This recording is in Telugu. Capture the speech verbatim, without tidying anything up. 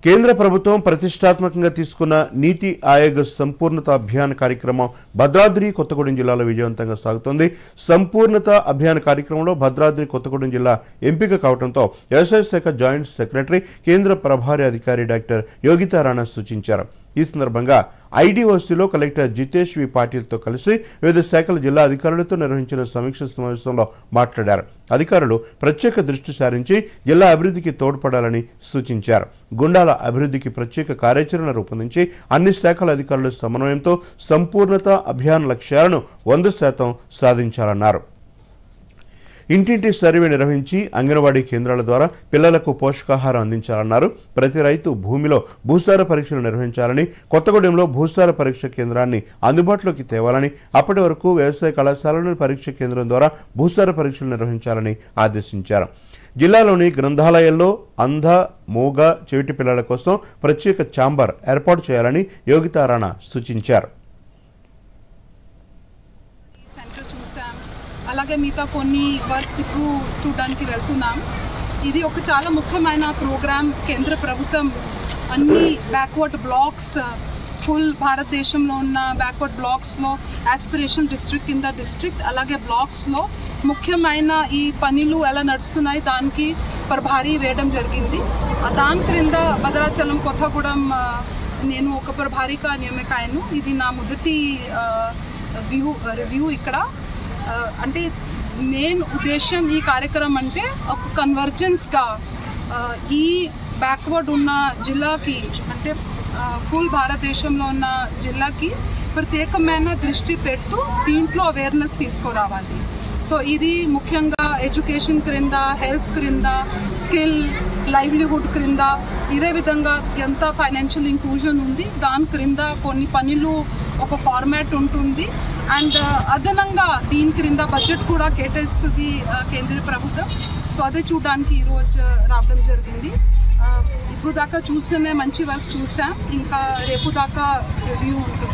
కేంద్ర ప్రభుత్వం ప్రతిష్టాత్మకంగా తీసుకున్న నీతి ఆయోగ్ సంపూర్ణత అభియాన్ కార్యక్రమం భద్రాద్రి కొత్తగూడెం జిల్లాలో విజయవంతంగా సాగుతోంది. సంపూర్ణత అభియాన్ కార్యక్రమంలో భద్రాద్రి కొత్తగూడెం జిల్లా ఎంపిక కావడంతో వ్యవసాయ శాఖ జాయింట్ సెక్రటరీ కేంద్ర ప్రభారి అధికారి డాక్టర్ యోగితా రాణా సూచించారు. ఈ సందర్భంగా ఐడీఓసీలో కలెక్టర్ జితేష్ వి పాటిల్తో కలిసి వివిధ శాఖల జిల్లా అధికారులతో నిర్వహించిన సమీక్ష సమావేశంలో మాట్లాడారు. అధికారులు ప్రత్యేక దృష్టి సారించి జిల్లా అభివృద్ధికి తోడ్పడాలని సూచించారు. గుండాల అభివృద్ధికి ప్రత్యేక కార్యాచరణ రూపొందించి అన్ని శాఖల అధికారుల సమన్వయంతో సంపూర్ణత అభియాన్ లక్ష్యాలను వంద శాతం సాధించాలన్నారు. ఇంటింటి సర్వే నిర్వహించి అంగన్వాడీ కేంద్రాల ద్వారా పిల్లలకు పోషకాహారం అందించాలన్నారు. ప్రతి రైతు భూమిలో భూసార పరీక్షలు నిర్వహించాలని, కొత్తగూడెంలో భూసార పరీక్ష కేంద్రాన్ని అందుబాటులోకి తేవాలని, అప్పటి వరకు వ్యవసాయ కళాశాలలోని పరీక్ష కేంద్రం ద్వారా భూసార పరీక్షలు నిర్వహించాలని ఆదేశించారు. జిల్లాలోని గ్రంథాలయాల్లో అంధ, మూగ, చెవిటి పిల్లల కోసం ప్రత్యేక ఛాంబర్ ఏర్పాటు చేయాలని యోగితా రాణా సూచించారు. అలాగే మిగతా కొన్ని వర్క్స్ ఇప్పుడు చూడడానికి వెళ్తున్నాం. ఇది ఒక చాలా ముఖ్యమైన ప్రోగ్రామ్. కేంద్ర ప్రభుత్వం అన్ని బ్యాక్వర్డ్ బ్లాక్స్, ఫుల్ భారతదేశంలో ఉన్న బ్యాక్వర్డ్ బ్లాక్స్లో ఆస్పిరేషన్ డిస్ట్రిక్ట్ కింద డిస్ట్రిక్ట్ అలాగే బ్లాక్స్లో ముఖ్యమైన ఈ పనులు ఎలా నడుస్తున్నాయి దానికి ప్రభారీ వేయడం జరిగింది. దాని క్రింద భద్రాచలం కొత్తగూడెం నేను ఒక ప్రభారీగా నియమికాయను. ఇది నా మొదటి వ్యూ రివ్యూ ఇక్కడ. అంటే మెయిన్ ఉద్దేశం ఈ కార్యక్రమం అంటే ఒక కన్వర్జెన్స్గా ఈ బ్యాక్వర్డ్ ఉన్న జిల్లాకి, అంటే ఫుల్ భారతదేశంలో ఉన్న జిల్లాకి ప్రత్యేకమైన దృష్టి పెడుతూ దీంట్లో అవేర్నెస్ తీసుకురావాలి. సో ఇది ముఖ్యంగా ఎడ్యుకేషన్ క్రింద, హెల్త్ క్రింద, స్కిల్, లైవ్లీహుడ్ క్రింద, ఇదే విధంగా ఎంత ఫైనాన్షియల్ ఇంక్లూజన్ ఉంది దాని క్రింద కొన్ని పనులు ఒక ఫార్మాట్ ఉంటుంది. అండ్ అదనంగా దీని క్రింద బడ్జెట్ కూడా కేటాయిస్తుంది కేంద్ర ప్రభుత్వం. సో అదే చూడడానికి ఈరోజు రావడం జరిగింది. ఇప్పుడు దాకా చూస్తేనే మంచి వర్క్ చూసాం, ఇంకా రేపు దాకా రివ్యూ ఉంటుంది.